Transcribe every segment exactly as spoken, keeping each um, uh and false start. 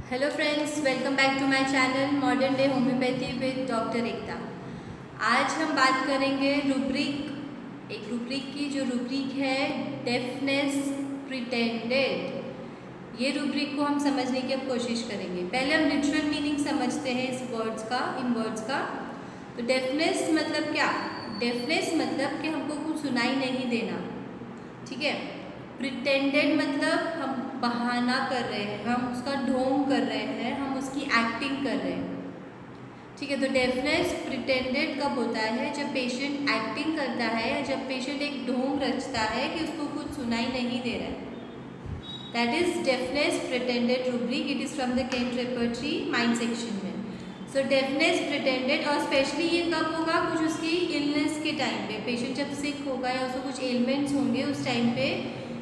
Hello friends, welcome back to my channel modern day homeopathy with doctor Ekta. आज हम बात करेंगे रूब्रिक एक रूब्रिक की जो रूब्रिक है डेफनेस प्रिटेंडेड। ये रूब्रिक को हम समझने की अब कोशिश करेंगे। पहले हम लिटरल मीनिंग समझते हैं इस वर्ड्स का इन वर्ड्स का। तो डेफनेस मतलब क्या? डेफनेस मतलब कि हमको कुछ सुनाई नहीं देना, ठीक है। प्रिटेंडेड मतलब हम बहाना कर रहे हैं, हम उसका ढोंग कर रहे हैं, हम उसकी एक्टिंग कर रहे हैं, ठीक है। तो डेफनेस प्रिटेंडेड कब होता है? जब पेशेंट एक्टिंग करता है या जब पेशेंट एक ढोंग रचता है कि उसको कुछ सुनाई नहीं दे रहा है। That is deafness pretended rubric. It is from the Kent repertory mind section में। सो डेफनेस प्रिटेंडेड, और स्पेशली ये कब होगा? कुछ उसकी इलनेस के टाइम पे, पेशेंट जब सिक होगा या उसको कुछ एलिमेंट्स होंगे उस टाइम पे।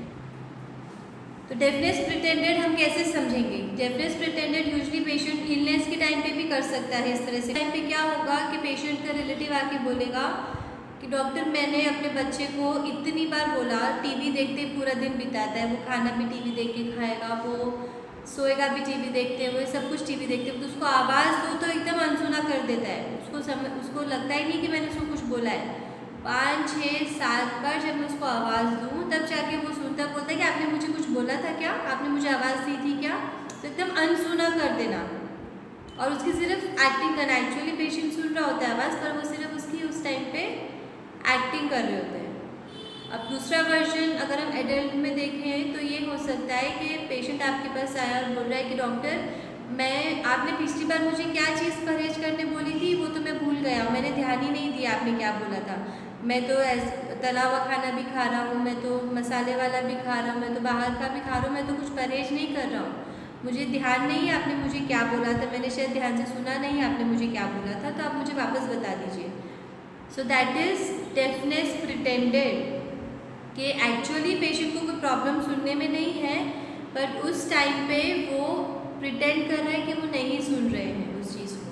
तो डेफनेस प्रिटेंडेड हम कैसे समझेंगे? Deafness pretended usually patient illness के टाइम पे भी कर सकता है। इस तरह से टाइम पे क्या होगा कि पेशेंट का रिलेटिव आके बोलेगा कि डॉक्टर मैंने अपने बच्चे को इतनी बार बोला, टीवी देखते पूरा दिन बिताता है, वो खाना भी टीवी देख के खाएगा, वो सोएगा भी टीवी देखते हुए, सब कुछ टीवी देखते हुए। तो उसको आवाज़ दो तो एकदम अनसुना कर देता है, उसको समझ उसको लगता ही नहीं कि मैंने उसको कुछ बोला है। पाँच छः सात बार जब मैं उसको आवाज़ दूँ तब जाके वो सुनता, बोलता है कि आपने मुझे कुछ बोला था क्या? आपने मुझे आवाज़ दी थी क्या? तो एकदम अनसुना कर देना और उसकी सिर्फ एक्टिंग करना। एक्चुअली पेशेंट सुन रहा होता है आवाज़, पर वो सिर्फ उसकी उस टाइम पे एक्टिंग कर रहे होते हैं। अब दूसरा वर्जन अगर हम एडल्ट में देखें तो ये हो सकता है कि पेशेंट आपके पास आया और बोल रहा है कि डॉक्टर मैं आपने पिछली बार मुझे क्या चीज़ परहेज करने बोली थी वो तो मैं भूल गया, मैंने ध्यान ही नहीं दिया आपने क्या बोला था। मैं तो तला हुआ खाना भी खा रहा हूँ, मैं तो मसाले वाला भी खा रहा हूँ, मैं तो बाहर का भी खा रहा हूँ, मैं तो कुछ परहेज नहीं कर रहा हूँ, मुझे ध्यान नहीं है आपने मुझे क्या बोला था, मैंने शायद ध्यान से सुना नहीं आपने मुझे क्या बोला था, तो आप मुझे वापस बता दीजिए। So that is deafness pretended, कि एक्चुअली पेशेंट को कोई प्रॉब्लम सुनने में नहीं है, बट उस टाइम पे वो प्रिटेंड कर रहे हैं कि वो नहीं सुन रहे हैं उस चीज़ को।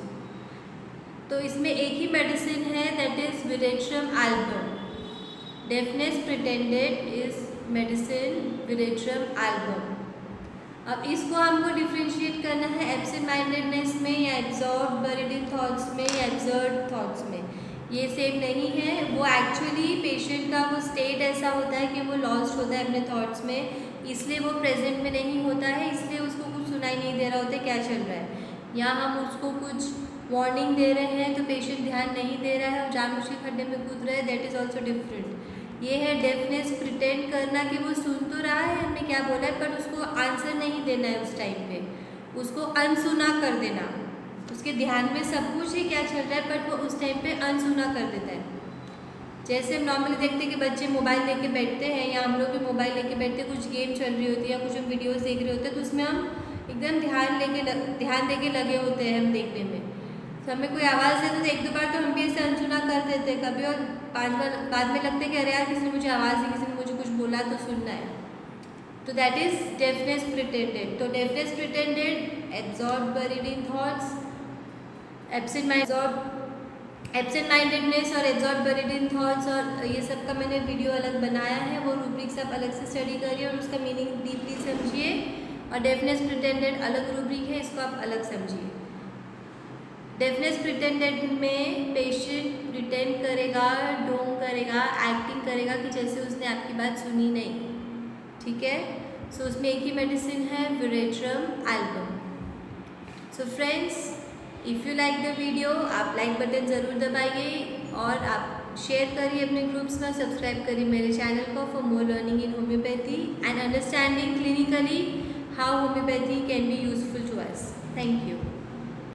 तो इसमें एक ही मेडिसिन है, that is veratrum album. Deafness pretended is medicine veratrum album. अब इसको हमको डिफ्रेंशिएट करना है एब्सेंट माइंडेडनेस में या एब्जॉर्ब बरीड इन थॉट्स में या एब्जर्ड थॉट्स में। ये सेम नहीं है। वो एक्चुअली पेशेंट का वो स्टेट ऐसा होता है कि वो लॉस्ट होता है अपने थॉट्स में, इसलिए वो प्रेजेंट में नहीं होता है, इसलिए उसको कुछ सुनाई नहीं दे रहा होता क्या चल रहा है। या हम उसको कुछ वार्निंग दे रहे हैं तो पेशेंट ध्यान नहीं दे रहा है और जानबूझ के खड्डे में कूद रहा है, दैट इज़ ऑल्सो डिफरेंट। ये है डेफनेस प्रिटेंड करना कि वो सुन तो रहा है हमने क्या बोला है, पर उसको आंसर नहीं देना है उस टाइम पे, उसको अनसुना कर देना। उसके ध्यान में सब कुछ है क्या चल रहा है, बट वो उस टाइम पे अनसुना कर देता है। जैसे हम नॉर्मली देखते हैं कि बच्चे मोबाइल लेके बैठते हैं या हम लोग भी मोबाइल लेके बैठते हैं, कुछ गेम चल रही होती है या कुछ हम वीडियोस देख रहे होते हैं, तो उसमें हम एकदम ध्यान लेके ध्यान दे के लगे होते हैं हम देखने में। तो हमें कोई आवाज़ देते तो एक दो बार तो हम भी ऐसे अनसुना कर देते हैं कभी, और पाँच बार बाद में लगता है कि अरे यार किसी ने मुझे आवाज़ दी, किसी ने मुझे कुछ बोला तो सुनना है। तो दैट इज़ डेफनेस प्रिटेंडेड। तो deafness pretended absorb buried in thoughts, absent mind absent mindedness और एब्जॉर्ब बरीड इन थॉट्स, और ये सब का मैंने वीडियो अलग बनाया है, वो रूब्रिक्स आप अलग से स्टडी करिए और उसका मीनिंग डीपली समझिए। और डेफनेस प्रिटेंडेड अलग रूब्रिक है, इसको आप अलग समझिए। डेफनेस प्रिटेंडेड में पेशेंट प्रिटेंड करेगा, ढोंग करेगा, एक्टिंग करेगा कि जैसे उसने आपकी बात सुनी नहीं, ठीक है। सो so, उसमें एक ही मेडिसिन है veratrum album. So friends, if you like the video आप लाइक बटन ज़रूर दबाइए और आप शेयर करिए अपने ग्रुप्स में, सब्सक्राइब करिए मेरे चैनल को for more learning in homeopathy and understanding clinically how homeopathy can be useful to us. Thank you.